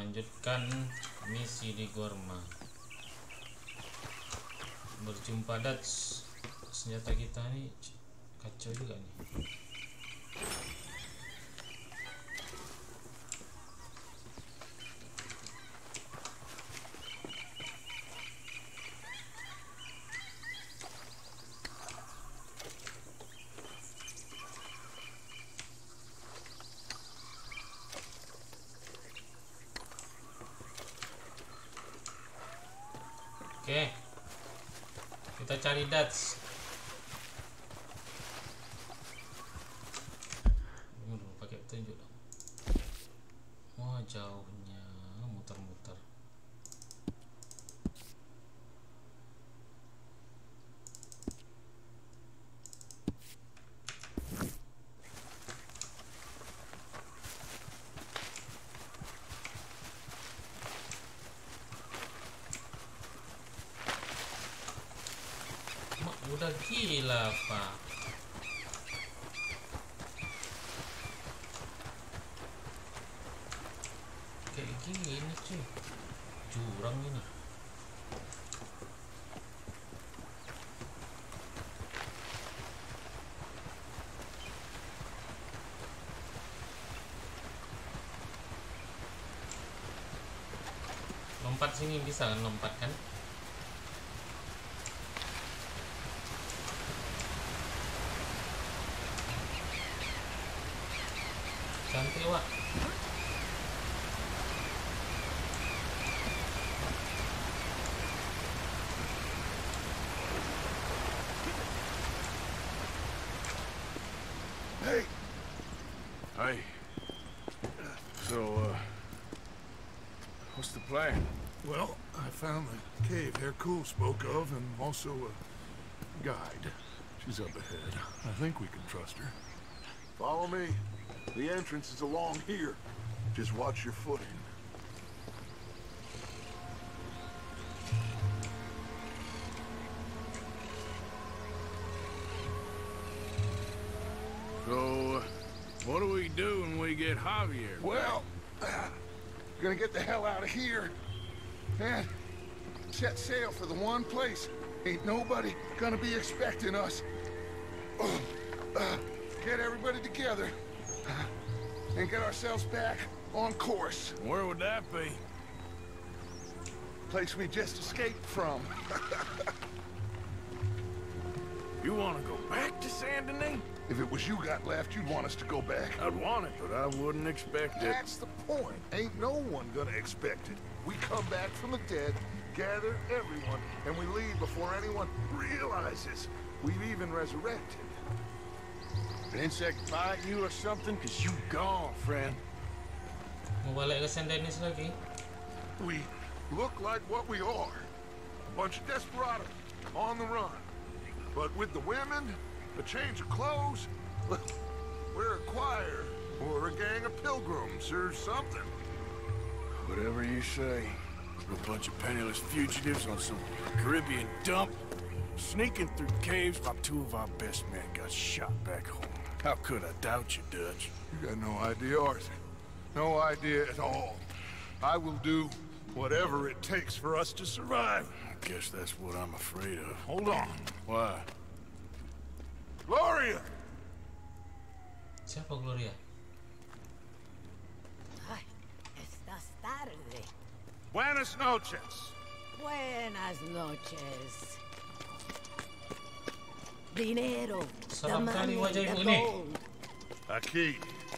melanjutkan misi di Gorma. Berjumpa Dutch. Senjata kita nih kacau juga nih. Oke, kita cari Dutch. Pakai petunjuk dong. Wah, jauhnya muter-muter. Udah gila, Pak. Kayak gini cuy. Jurang ini. Lompat sini bisa kan, lompat kan? Cantik, Wak. Hey. Hey. So, what's the plan? Well, I found the cave Hercule spoke of, and also a guide. She's up ahead. I think we can trust her. Follow me. The entrance is along here. Just watch your footing. So, what do we do when we get Javier? Well, gonna get the hell out of here. And set sail for the one place. Ain't nobody gonna be expecting us. Get everybody together. And get ourselves back on course. Where would that be? Place we just escaped from. You want to go back to Saint Denis? If it was you got left, you'd want us to go back. I'd want it, but I wouldn't expect it. That's the point. Ain't no one gonna expect it. We come back from the dead, gather everyone, and we leave before anyone realizes we've even resurrected. An insect bite you or something? Cause you gone, friend. Mau balik ke Saint Denis lagi? We look like what we are. A bunch of desperados on the run. But with the women, a change of clothes, we're a choir or a gang of pilgrims or something. Whatever you say. A bunch of penniless fugitives on some Caribbean dump, sneaking through caves while two of our best men got shot back home. How could I doubt you, Dutch? You got no idea, Arthur. No idea at all. I will do whatever it takes for us to survive. I guess that's what I'm afraid of. Hold on. Why? Gloria! Siapa Gloria? Ay, estás tarde. Buenas noches. Buenas noches. Dinero, the Salam kali money, wajah the ibu ni. gold. Aquí.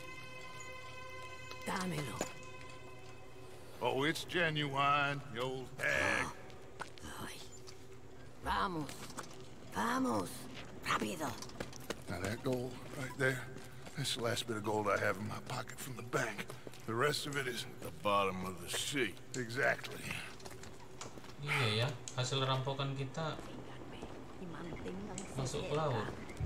Dámelo. Oh, it's genuine, you old hag. Ay. Vamos. Vamos. Rápido. Now that gold right there, that's the last bit of gold I have in my pocket from the bank. The rest of it is The bottom of the sea. exactly. Iya ya, hasil rampokan kita Y manténganse masuk ke cerca. laut.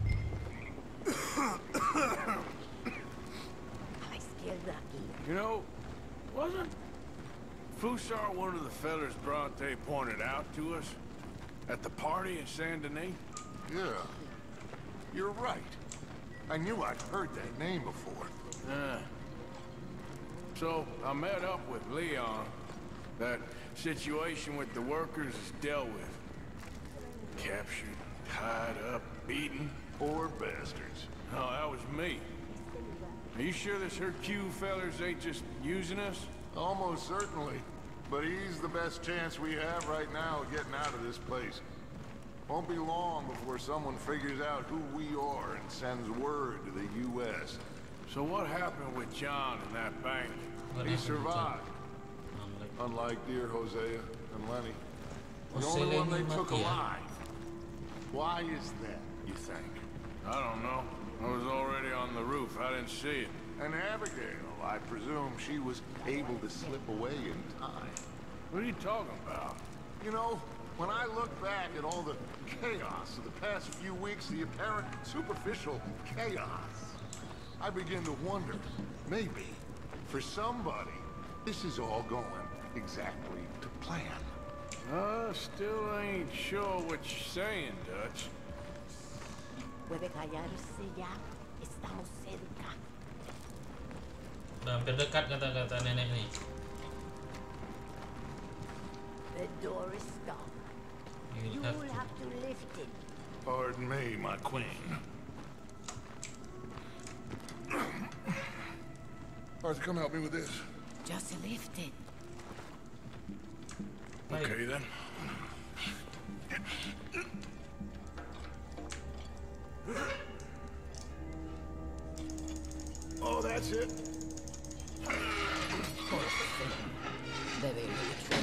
A la izquierda aquí. You know, wasn't Fusar one of the fellers Bronte pointed out to us at the party in Saint Denis? Yeah, you're right. I knew I'd heard that name before. So, I met up with Leon. That situation with the workers is dealt with. Captured, tied up, beaten. Poor bastards. No, that was me. Are you sure this Hercule fellers ain't just using us? Almost certainly. But he's the best chance we have right now of getting out of this place. Won't be long before someone figures out who we are and sends word to the U.S. So what happened with John in that bank? He survived. Unlike dear Hosea and Lenny. The only one they took alive. Why is that, you think? I don't know. I was already on the roof. I didn't see it. And Abigail, I presume she was able to slip away in time. What are you talking about? You know, when I look back at all the chaos of the past few weeks, the apparent superficial chaos, I begin to wonder, maybe, for somebody, this is all going exactly to plan. Still ain't sure what you're saying, Dutch. Puede callarse ya. Estamos cerca. Udah hampir dekat kata-kata nenek nih. The door is stuck. You'll You'll have to lift it. Pardon me, my queen. Arthur, come help me with this. Just lift it. Okay, then. Oh, that's it. Very much.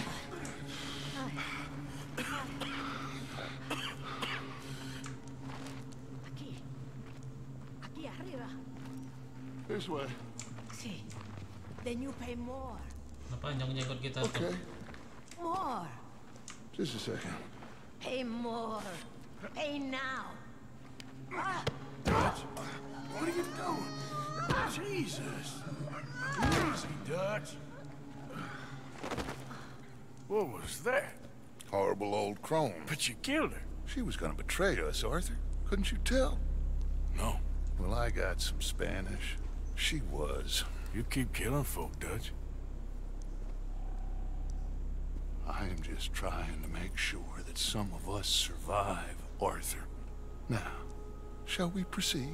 Aquí. Aquí arriba. This way. Sí. Then you pay more. Panjang jenggot kita tuh. Okay. More. Just a second. Pay more. Pay now. Ah. Dutch, what are you doing? Jesus. Easy, Dutch. What was that? Horrible old crone. But you killed her. She was gonna betray us, Arthur. Couldn't you tell? No. Well, I got some Spanish. She was. You keep killing folk, Dutch. I am just trying to make sure that some of us survive, Arthur. Now, shall we proceed?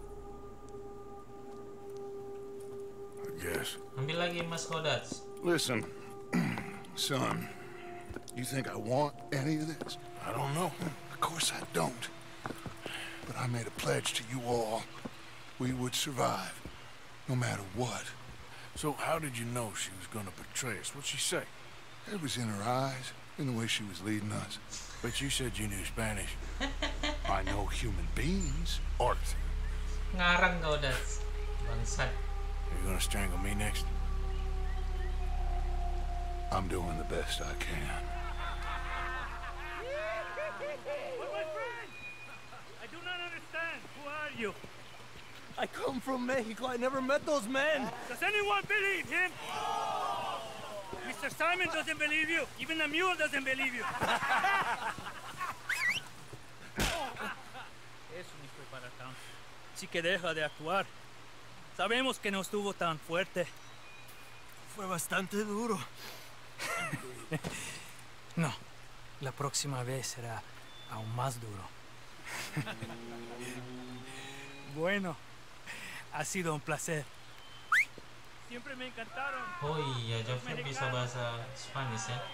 I guess. Ambil lagi Mas Kodats. Listen, son, you think I want any of this? I don't know. Of course I don't. But I made a pledge to you all. We would survive, no matter what. So how did you know she was gonna betray us? What'd she say? It was in her eyes, in the way she was leading us. But you said you knew Spanish. I know human beings, Arthur. Ngarang Kodats. Bangsat. Are you gonna strangle me next? I'm doing the best I can. But my friend, I do not understand. Who are you? I come from Mexico. I never met those men. Does anyone believe him? Mr. Simon doesn't believe you. Even the mule doesn't believe you. Eso ni fue para tanto. Sí que deja de actuar. Sabemos que no estuvo tan fuerte. Fue bastante duro. No, la próxima vez será aún más duro. Bueno, ha sido un placer. Siempre me encantaron. Oh iya, Jafar bisa bahasa Spanish ya.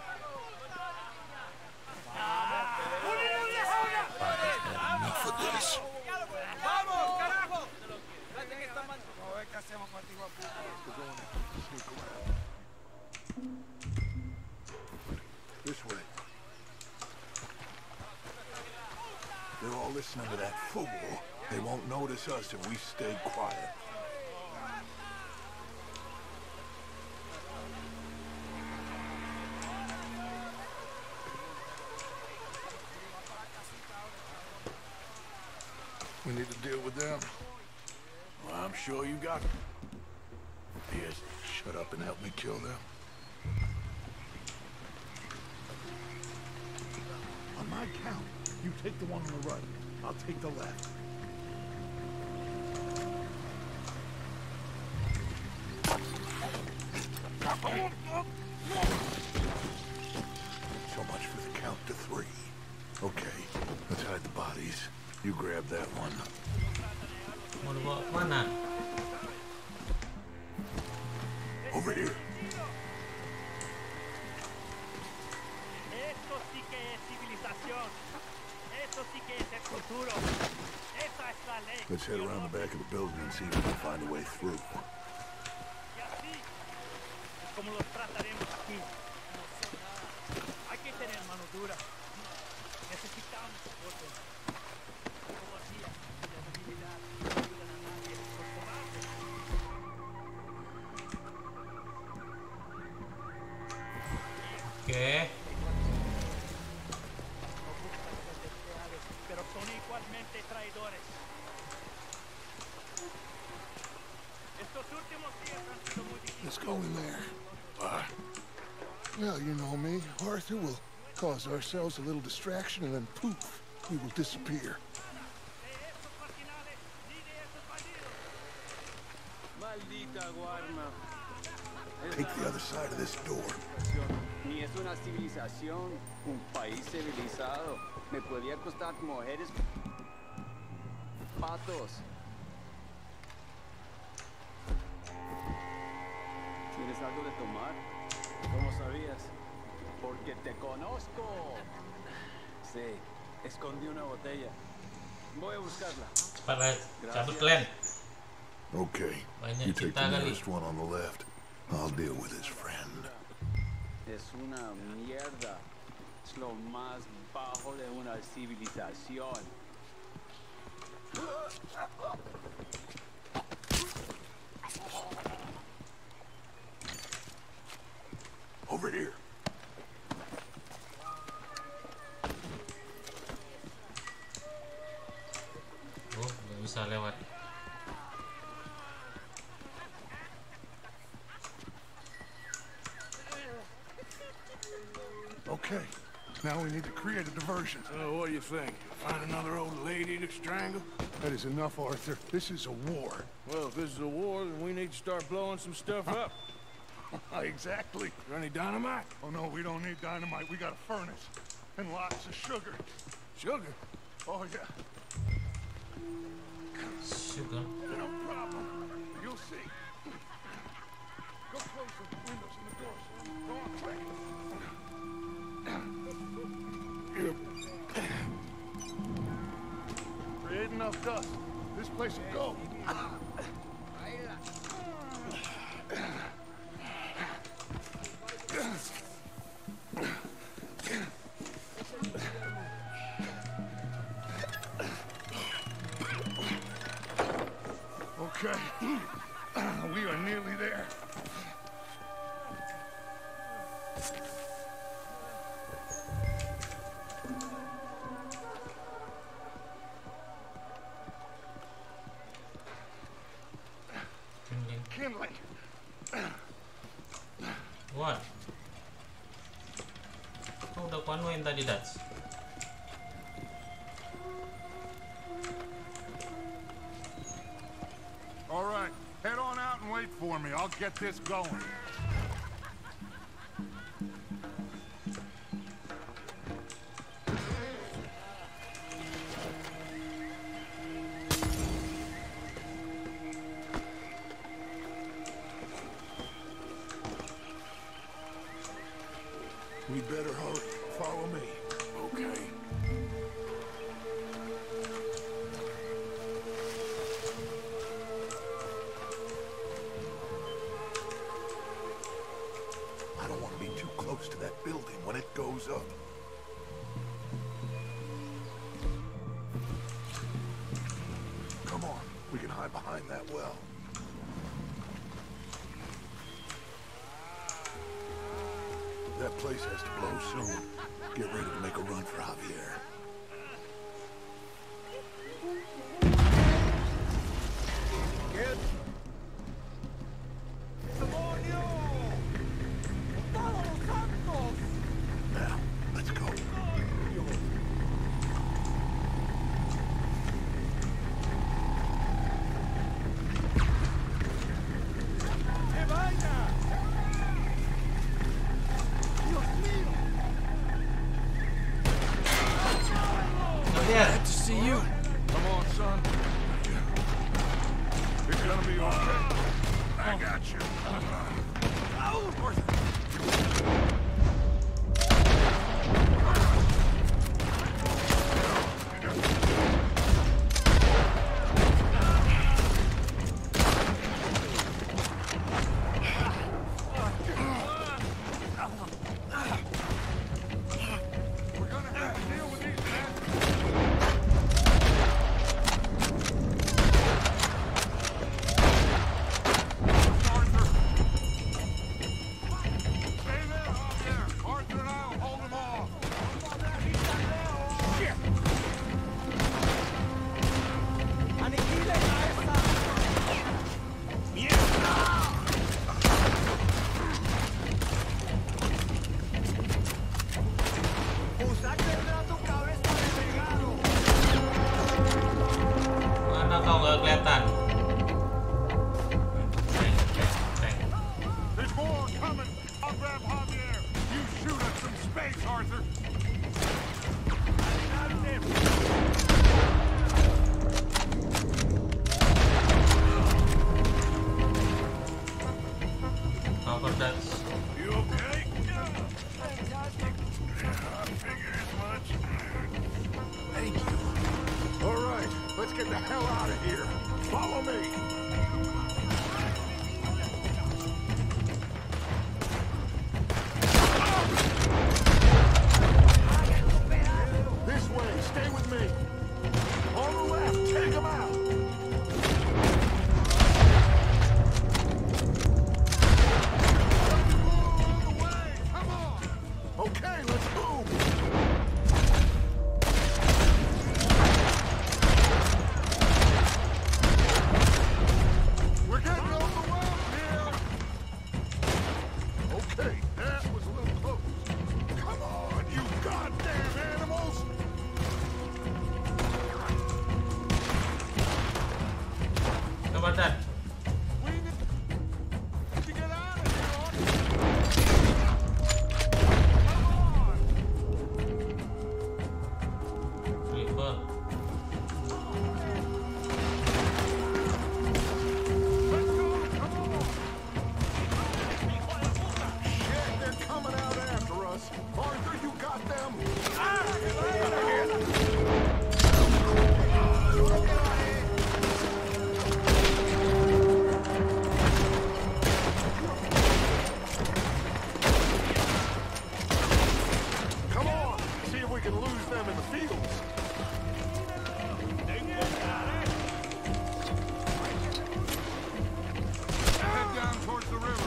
Enough of this. ¡Vamos, carajo! This way. They're all listening to that fool. They won't notice us if we stay quiet. We need to deal with them. Well, I'm sure you got Yes, shut up and help me kill them. On my count, you take the one on the right. I'll take the left. So much for the count to 3. Okay, let's hide the bodies. You grab that one. Mau dibawa mana? Over here. Esto sí que es civilización. Esto sí que es el futuro. Esa es la ley. Let's head around the back of the building and see if we can find a way through. Y así es como los trataremos aquí. No son nada. Hay que tener mano dura. Necesitamos soporte. Como hacía, la debilidad no ayudan a nadie. Los cobardes. Oke. Pero son igualmente traidores. Estos últimos días han sido muy difíciles. Let's go in there. Well, you know me. Arthur will cause ourselves a little distraction and then poof, we will disappear. Maldita Guarma. Take the other side of this door. Ni es una civilización, un país civilizado. Me podía costar mujeres, patos. ¿Tienes algo de tomar? ¿Cómo sabías? Porque te conozco. Sí, escondí una botella. Voy a buscarla. Cepat cabut kalian. Okay, Banyak you take kita the kali. nearest one on the left. I'll deal with his friend. Es una mierda. Es lo más bajo de una civilización. Over here. Oh, nggak bisa lewat. Okay, now we need to create a diversion. So what do you think? Find another old lady to strangle? That is enough, Arthur. This is a war. Well, if this is a war, then we need to start blowing some stuff up. Exactly. Is there any dynamite? Oh no, we don't need dynamite. We got a furnace. And lots of sugar. Sugar? Oh yeah. Sugar. No problem. You'll see. Go close the windows and the doors. Go on, quick. Create enough dust. This place will go. Okay. We are nearly there. Kindling. What? Oh, udah kuanuin tadi, Dats. All right, head on out and wait for me. I'll get this going. We better hurry. Follow me. Okay. I don't want to be too close to that building when it goes up. Come on, we can hide behind that well. That place has to blow soon. Get ready to make a run for Javier. Now, let's go. Glad to see you. Come on, son. It's gonna be okay. I got you. We're gonna have to deal with these men. Arthur. Stay there, out there. Arthur and I'll hold them off. Shit. Aniquile a esa. Usaste tu cabeza de pegado. Mana kau nggak kelihatan? There's more coming. I'll grab Javier. You shoot at some space, Arthur. Cover that. You okay? Yeah, I figured as much. Thank you. All right, let's get the hell out of here. Follow me. This way, stay with me. On the left, take him out. Come on. Okay, let's move. We're getting overwhelmed here. Okay, that was a little close. Come on, you goddamn animals! Cover that. We need to get out of here, Arthur. Come on! Reaper. Let's go! Come on! Shit, they're coming out after us. Arthur, you got them? Get out of here! Come on! See if we can lose them in the fields. Head down towards the river.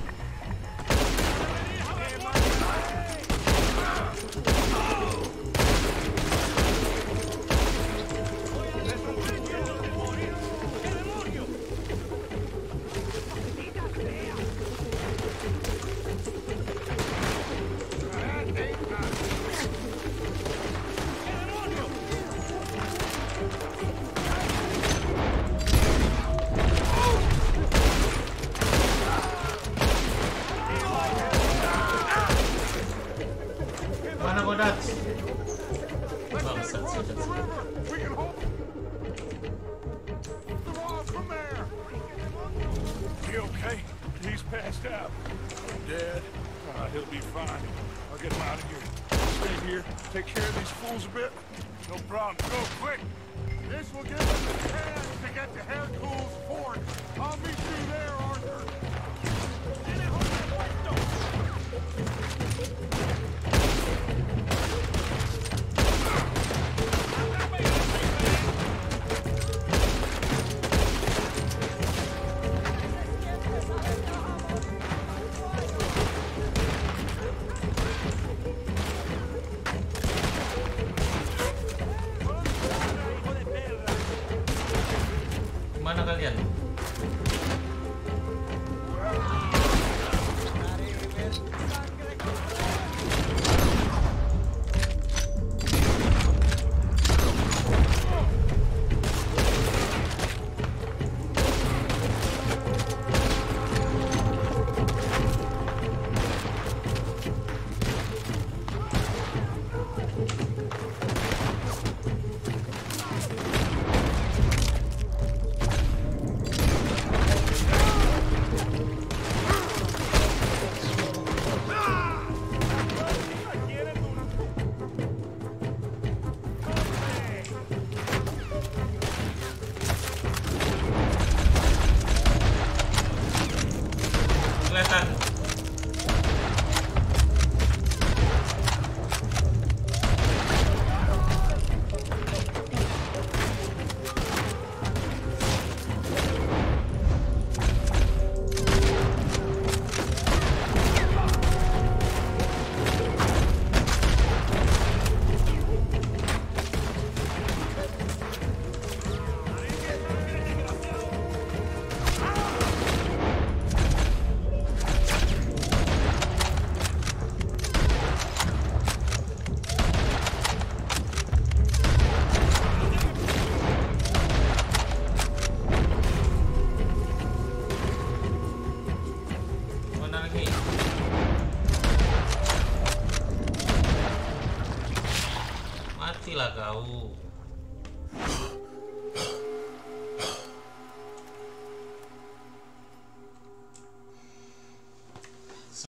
Mana Godat? Let's Bangsat get across sih, the Godat. river. We can hold them off from there. You okay? He's passed out. Dead? He'll be fine. I'll get him out of here. Stay here. Take care of these fools a bit. No problem. Go quick. This will give us a chance to get to Hercule's fort. I'll meet you there, Arthur. Mana kalian? Matilah kau.